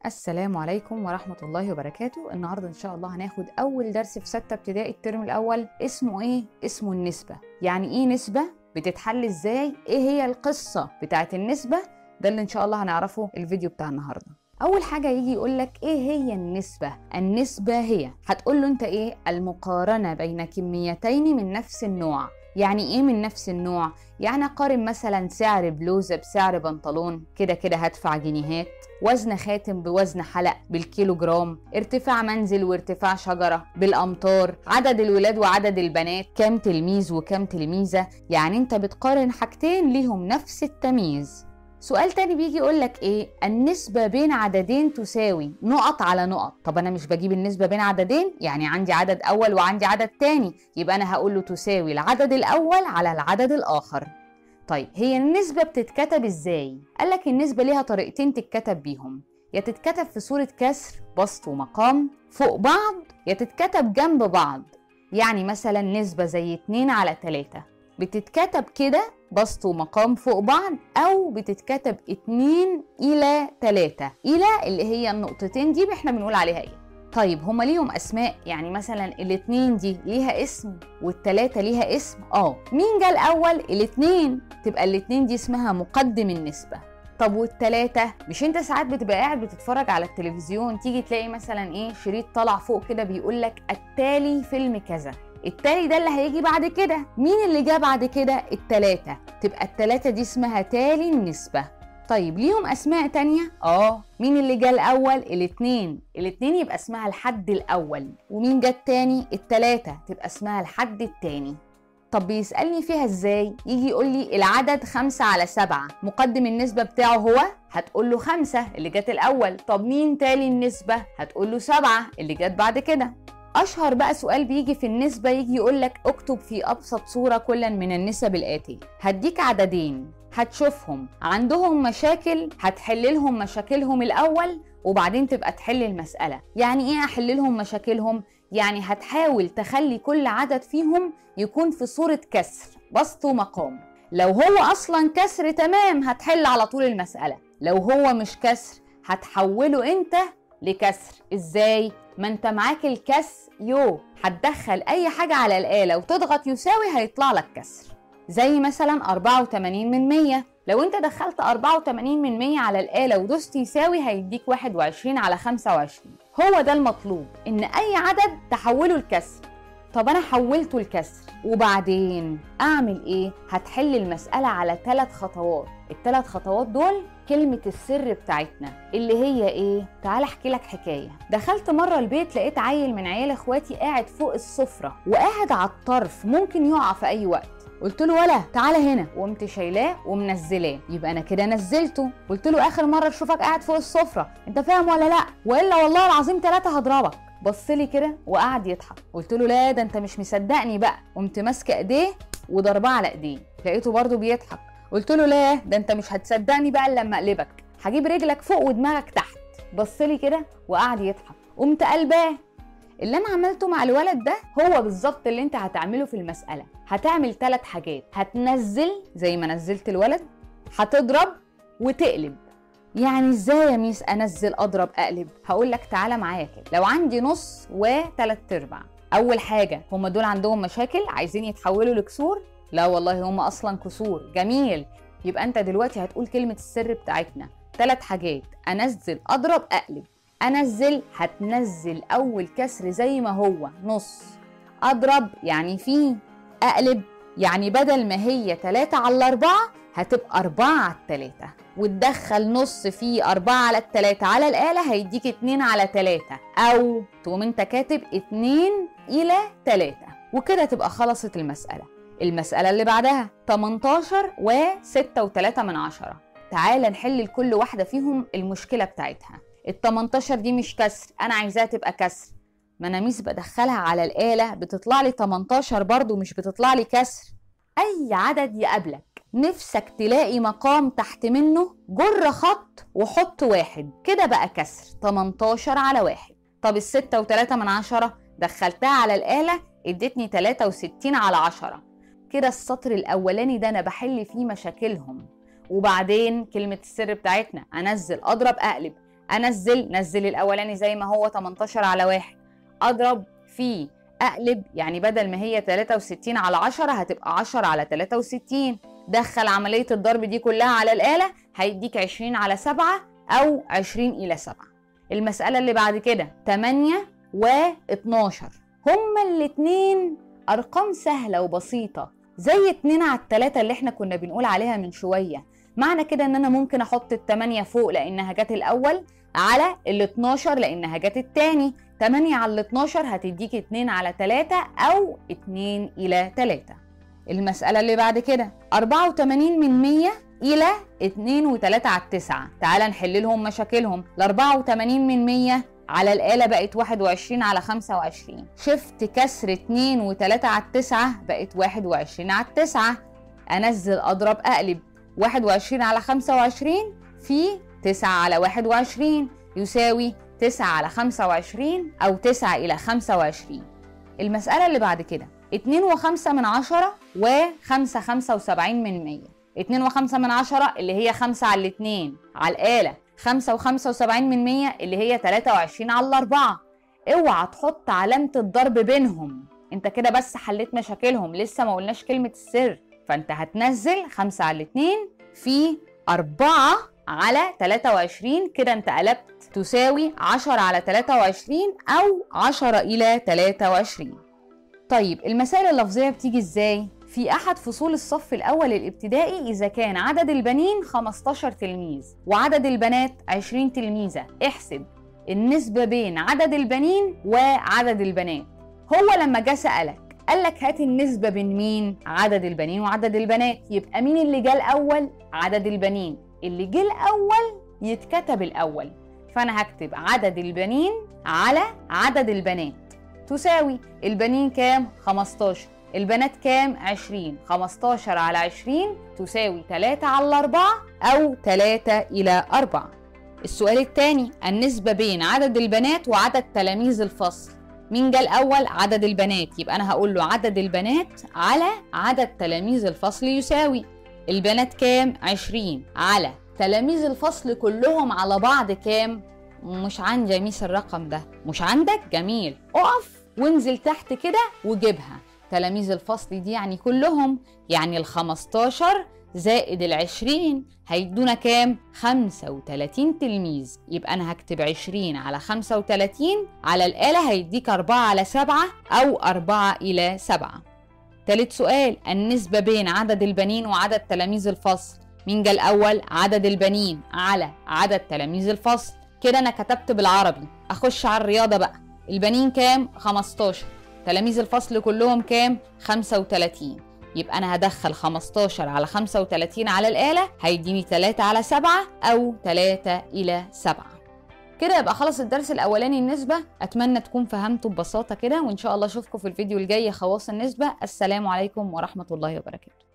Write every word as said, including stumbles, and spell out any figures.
السلام عليكم ورحمة الله وبركاته. النهاردة إن شاء الله هناخد أول درس في ستة ابتدائي الترم الأول. اسمه إيه؟ اسمه النسبة. يعني إيه نسبة؟ بتتحل إزاي؟ إيه هي القصة بتاعت النسبة؟ ده اللي إن شاء الله هنعرفه الفيديو بتاع النهاردة. أول حاجة يجي يقولك إيه هي النسبة؟ النسبة هي، هتقوله أنت إيه؟ المقارنة بين كميتين من نفس النوع. يعني ايه من نفس النوع؟ يعني اقارن مثلا سعر بلوزه بسعر بنطلون، كده كده هدفع جنيهات، وزن خاتم بوزن حلق بالكيلو جرام، ارتفاع منزل وارتفاع شجره بالامتار، عدد الولاد وعدد البنات، كام تلميذ وكام تلميذه. يعني انت بتقارن حاجتين ليهم نفس التمييز. سؤال تاني بيجي يقولك ايه؟ النسبة بين عددين تساوي نقط على نقط. طب انا مش بجيب النسبة بين عددين، يعني عندي عدد اول وعندي عدد تاني، يبقى انا هقول له تساوي العدد الاول على العدد الاخر. طيب هي النسبة بتتكتب ازاي؟ قالك النسبة ليها طريقتين تتكتب بيهم، يا تتكتب في صورة كسر بسط ومقام فوق بعض، يا تتكتب جنب بعض. يعني مثلا نسبة زي اتنين على تلاتة بتتكتب كده بسط ومقام فوق بعض، او بتتكتب اتنين الى تلاتة. الى اللي هي النقطتين دي احنا بنقول عليها ايه؟ طيب هما ليهم اسماء، يعني مثلا الاتنين دي ليها اسم والتلاتة ليها اسم. اه مين جه الاول؟ الاتنين، تبقى الاتنين دي اسمها مقدم النسبة. طب والتلاتة؟ مش انت ساعات بتبقى قاعد بتتفرج على التلفزيون تيجي تلاقي مثلا ايه شريط طلع فوق كده بيقولك التالي فيلم كذا، التالي ده اللي هيجي بعد كده. مين اللي جه بعد كده؟ التلاتة، تبقى التلاتة دي اسمها تالي النسبة. طيب ليهم اسماء تانية؟ اه مين اللي جه الاول؟ الاتنين، الاتنين يبقى اسمها الحد الاول. ومين جه التاني؟ التلاتة، تبقى اسمها الحد التاني. طب بيسألني فيها ازاي؟ يجي يقول لي العدد خمسة على سبعة، مقدم النسبة بتاعه هو؟ هتقول له خمسة اللي جت الاول. طب مين تالي النسبة؟ هتقول له سبعة اللي جت بعد كده. أشهر بقى سؤال بيجي في النسبة يجي يقولك اكتب في أبسط صورة كلا من النسب الآتية. هديك عددين هتشوفهم عندهم مشاكل، هتحللهم مشاكلهم الأول وبعدين تبقى تحل المسألة. يعني إيه أحللهم مشاكلهم؟ يعني هتحاول تخلي كل عدد فيهم يكون في صورة كسر بسط ومقام. لو هو أصلا كسر تمام هتحل على طول المسألة، لو هو مش كسر هتحوله أنت لكسر. إزاي؟ ما انت معاك الكسر يو، هتدخل اي حاجة على الآلة وتضغط يساوي هيطلع لك كسر. زي مثلا أربعة وتمانين من مية، لو انت دخلت أربعة وتمانين من مية على الآلة ودوست يساوي هيديك واحد وعشرين على خمسة وعشرين. هو ده المطلوب، ان اي عدد تحوله لكسر. طب انا حولته لكسر وبعدين اعمل ايه؟ هتحل المسألة على ثلاث خطوات. الثلاث خطوات دول كلمة السر بتاعتنا اللي هي ايه؟ تعال احكي لك حكاية. دخلت مرة البيت لقيت عيل من عيال اخواتي قاعد فوق السفرة وقاعد على الطرف ممكن يقع في اي وقت. قلت له ولا تعالى هنا، وقمت شايلاه ومنزلاه، يبقى انا كده نزلته. قلت له اخر مرة اشوفك قاعد فوق السفرة انت فاهم ولا لا؟ والا والله العظيم ثلاثة هضربك. بص لي كده وقعد يضحك. قلت له لا ده انت مش مصدقني بقى، قمت ماسكه ايديه وضرباه على ايديه، لقيته برضه بيضحك. قلت له لا ده انت مش هتصدقني بقى الا لما اقلبك، هجيب رجلك فوق ودماغك تحت. بص لي كده وقعد يضحك، قمت قلباه. اللي انا عملته مع الولد ده هو بالظبط اللي انت هتعمله في المساله. هتعمل ثلاث حاجات، هتنزل زي ما نزلت الولد، هتضرب وتقلب. يعني ازاي يا ميس انزل اضرب اقلب؟ هقول لك تعالى معايا كده. لو عندي نص وثلاث ارباع، اول حاجه هم دول عندهم مشاكل عايزين يتحولوا لكسور؟ لا والله هم اصلا كسور. جميل، يبقى انت دلوقتي هتقول كلمه السر بتاعتنا ثلاث حاجات، انزل اضرب اقلب. انزل هتنزل اول كسر زي ما هو نص، اضرب يعني فيه، اقلب يعني بدل ما هي تلاتة على أربعة هتبقى أربعة على التلاتة، وتدخل نص فيه أربعة على التلاتة على الآلة هيديك اتنين على تلاتة، أو تقوم انت كاتب اتنين إلى تلاتة، وكده تبقى خلصت المسألة. المسألة اللي بعدها تمنتاشر وستة وتلاتة من عشرة. تعال نحل لكل واحدة فيهم المشكلة بتاعتها. التمنتاشر دي مش كسر، أنا عايزاها تبقى كسر. ما أنا ميس بدخلها على الآلة بتطلع لي تمنتاشر برضو، مش بتطلع لي كسر. أي عدد يقابلك نفسك تلاقي مقام تحت منه، جر خط وحط واحد، كده بقى كسر. تمنتاشر على واحد. طب الستة وتلاتة من عشرة دخلتها على الآلة ادتني تلاتة وستين على عشرة. كده السطر الأولاني ده أنا بحل فيه مشاكلهم. وبعدين كلمة السر بتاعتنا أنزل أضرب أقلب. انزل نزل الاولاني زي ما هو تمنتاشر على واحد، اضرب فيه اقلب، يعني بدل ما هي تلاتة وستين على عشرة هتبقى عشرة على تلاتة وستين. دخل عمليه الضرب دي كلها على الاله هيديك عشرين على سبعة او عشرين الى سبعة. المساله اللي بعد كده تمانية واتناشر، هما الاتنين ارقام سهله وبسيطه زي اتنين على التلاتة اللي احنا كنا بنقول عليها من شويه. معنى كده ان انا ممكن احط التمانية فوق لانها جت الاول على الاتناشر لانها جت التاني. تمانية على الاتناشر هتديك اتنين على تلاتة او اتنين الى تلاتة. المسألة اللي بعد كده اربعة وتمانين من مية الى اتنين وتلاتة على التسعة. تعال نحل لهم مشاكلهم. ال اربعة وتمانين من مية على الآلة بقت واحد وعشرين على خمسة وعشرين، شفت كسر اتنين وتلاتة على التسعة بقت واحد وعشرين على التسعة. انزل اضرب اقلب، واحد وعشرين على خمسة وعشرين في تسعة على واحد وعشرين يساوي تسعة على خمسة وعشرين او تسعة الى خمسة وعشرين. المسألة اللي بعد كده اتنين وخمسة من عشرة وخمسة خمسة وسبعين من مية. اتنين وخمسة من عشرة اللي هي خمسة على الاتنين على الآلة، خمسة وخمسة وسبعين من مية اللي هي تلاتة وعشرين على الأربعة. اوعى تحط علامة الضرب بينهم، انت كده بس حليت مشاكلهم، لسه ما قلناش كلمة السر. فانت هتنزل خمسة على الاتنين في أربعة على تلاتة وعشرين، كده انت قلبت تساوي عشرة على تلاتة وعشرين أو عشرة إلى تلاتة وعشرين. طيب المسائل اللفظية بتيجي ازاي؟ في أحد فصول الصف الأول الابتدائي إذا كان عدد البنين خمستاشر تلميذ وعدد البنات عشرين تلميذة، احسب النسبة بين عدد البنين وعدد البنات. هو لما جه سألك قال لك هات النسبة بين مين؟ عدد البنين وعدد البنات. يبقى مين اللي جه الأول؟ عدد البنين. اللي جه الأول يتكتب الأول، فأنا هكتب عدد البنين على عدد البنات تساوي البنين كام؟ خمستاشر، البنات كام؟ عشرين. خمستاشر على عشرين تساوي تلاتة على أربعة أو تلاتة إلى أربعة. السؤال الثاني النسبة بين عدد البنات وعدد تلاميذ الفصل. مين جه الأول؟ عدد البنات، يبقى أنا هقول له عدد البنات على عدد تلاميذ الفصل يساوي البنات كام؟ عشرين على تلاميذ الفصل كلهم على بعض كام؟ مش عندي يا ميس الرقم ده. مش عندك؟ جميل، اقف وانزل تحت كده وجيبها. تلاميذ الفصل دي يعني كلهم، يعني ال خمستاشر زائد ال عشرين هيدونا كام؟ خمسة وتلاتين تلميذ. يبقى أنا هكتب عشرين على خمسة وتلاتين على الآلة هيديك أربعة على سبعة أو أربعة إلى سبعة. تالت سؤال النسبة بين عدد البنين وعدد تلاميذ الفصل. مين جه الأول؟ عدد البنين على عدد تلاميذ الفصل. كده أنا كتبت بالعربي. أخش على الرياضة بقى. البنين كام؟ خمستاشر، تلاميذ الفصل كلهم كام؟ خمسة وتلاتين. يبقى أنا هدخل خمستاشر على خمسة وتلاتين على الآلة هيديني تلاتة على سبعة أو تلاتة إلى سبعة. كده يبقى خلص الدرس الأولاني النسبة. أتمنى تكون فهمتوا ببساطة كده، وإن شاء الله أشوفكم في الفيديو الجاي خواص النسبة. السلام عليكم ورحمة الله وبركاته.